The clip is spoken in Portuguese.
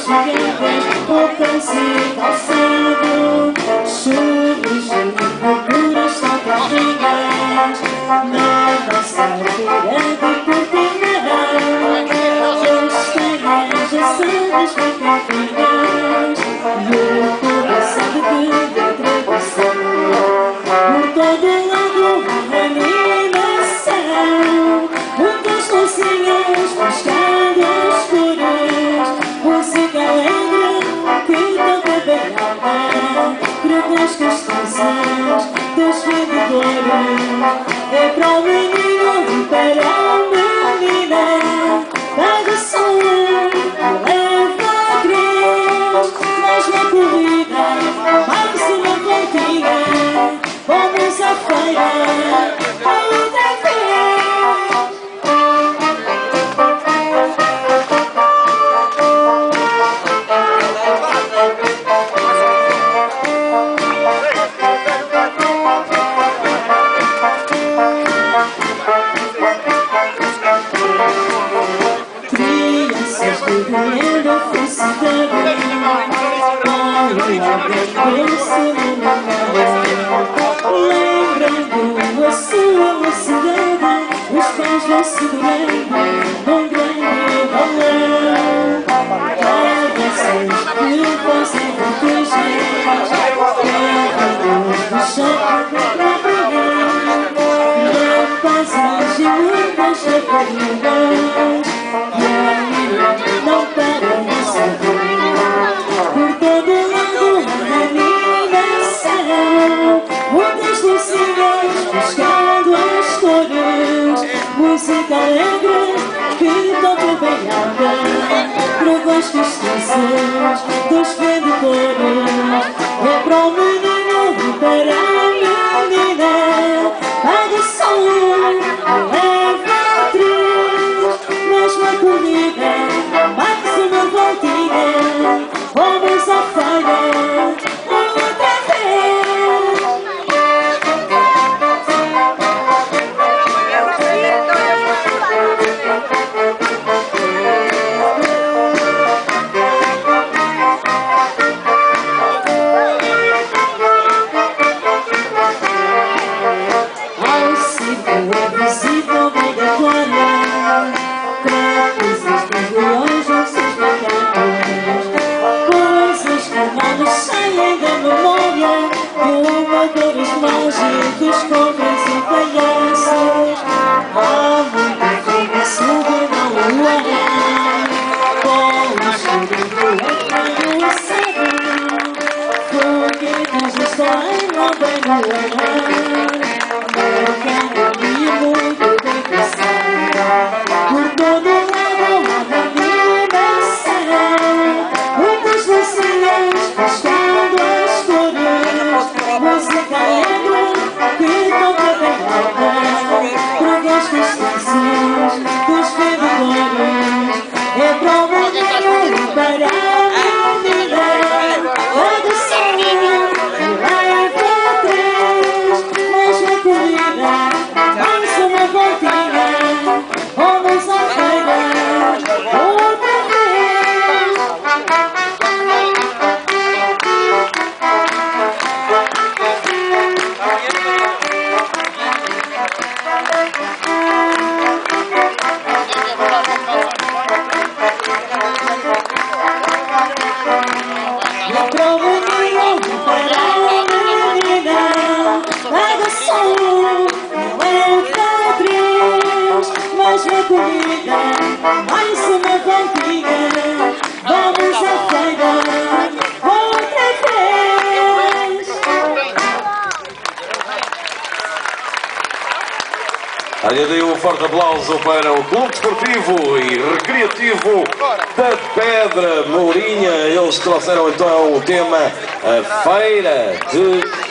chegadas, roupas e calçado, chuvas e loucuras, saltas ringas, na nossa feira de Portimão, as estrelas assadas bem quentinhas, e o coração de tradição, por todo lado a animação, muitas luzinhas piscando escuras, música alegre que toca bem alta, cruz castanças dos vendedores, é para o menino e para a menina, paga som, leva a cruz, mais uma corrida, mais uma voltinha, vamos à feira, outra vez. Crianças de dinheiro, felicidade, olha alguém lembrando a sua mocidade, os pais vão segurando num grande balão. Cabeças que fazem voltejas, errados do chão para brilhar, rapazes e muitas raparigas, não param de sorrir, por todo lado a animação, muitas luzinhas piscando as cores, música alegre que toca bem alta, provas castanças dos vendedores, é para o menino e para a menina, paga som, leva a três, mais uma corrida, mais uma voltinha, vamos à feira, outra vez. Ao círculo é visível bem da glória, trapezes dos leões, ossos macacos, coisas que não nos saem da memória, voadores mágicos, cobras e palhaços. Há muito tempo subindo na lua, bolas chorando em meio assado, foguetes estouram bem no ar, eu quero ir muito bem pensar, por todo lado a animação, muitas luzinhas piscando as cores, música alegre que toca bem alta, provas castanças dos vendedores, é para o menino e para a menina, paga som, leva três, mais uma corrida, mais uma voltinha, vamos à feira, outra vez. É para o menino e para a menina, paga som, leva três, mais uma corrida, mais uma voltinha, vamos à feira, outra vez. Olha, dei um forte aplauso para o Clube Desportivo e Recreativo da Pedra Mourinha. Eles trouxeram então o tema A Feira de